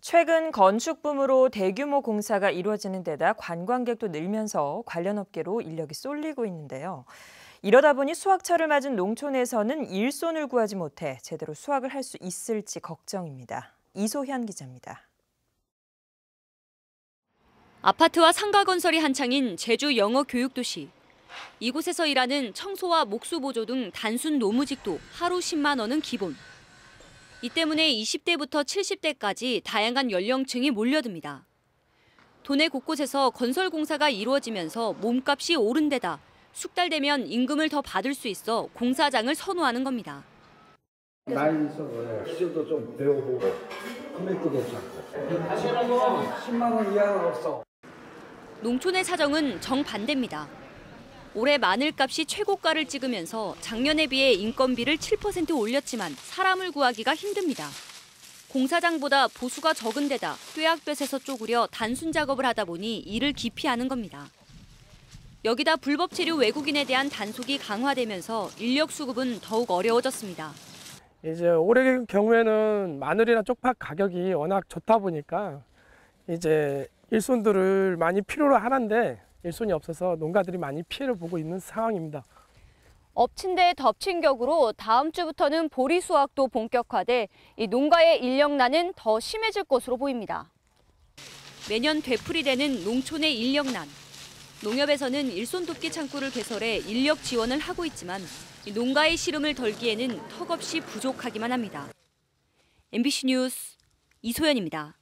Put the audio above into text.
최근 건축붐으로 대규모 공사가 이루어지는 데다 관광객도 늘면서 관련 업계로 인력이 쏠리고 있는데요. 이러다 보니 수확철을 맞은 농촌에서는 일손을 구하지 못해 제대로 수확을 할 수 있을지 걱정입니다. 이소현 기자입니다. 아파트와 상가 건설이 한창인 제주 영어 교육도시. 이곳에서 일하는 청소와 목수보조 등 단순 노무직도 하루 10만 원은 기본. 이 때문에 20대부터 70대까지 다양한 연령층이 몰려듭니다. 도내 곳곳에서 건설 공사가 이루어지면서 몸값이 오른 데다 숙달되면 임금을 더 받을 수 있어 공사장을 선호하는 겁니다. 나이 있어서 기술도 좀 배워보고 금액도 괜찮고. 하시는 건 10만 원 이하는 없어. 농촌의 사정은 정반대입니다. 올해 마늘값이 최고가를 찍으면서 작년에 비해 인건비를 7% 올렸지만 사람을 구하기가 힘듭니다. 공사장보다 보수가 적은 데다 뙤약볕에서 쪼그려 단순 작업을 하다 보니 일을 기피하는 겁니다. 여기다 불법 체류 외국인에 대한 단속이 강화되면서 인력 수급은 더욱 어려워졌습니다. 이제 올해 경우에는 마늘이나 쪽파 가격이 워낙 좋다 보니까 이제 일손들을 많이 필요로 하는데 일손이 없어서 농가들이 많이 피해를 보고 있는 상황입니다. 엎친 데 덮친 격으로 다음 주부터는 보리 수확도 본격화돼 이 농가의 인력난은 더 심해질 것으로 보입니다. 매년 되풀이되는 농촌의 인력난. 농협에서는 일손 돕기 창구를 개설해 인력 지원을 하고 있지만 농가의 시름을 덜기에는 턱없이 부족하기만 합니다. MBC 뉴스 이소연입니다.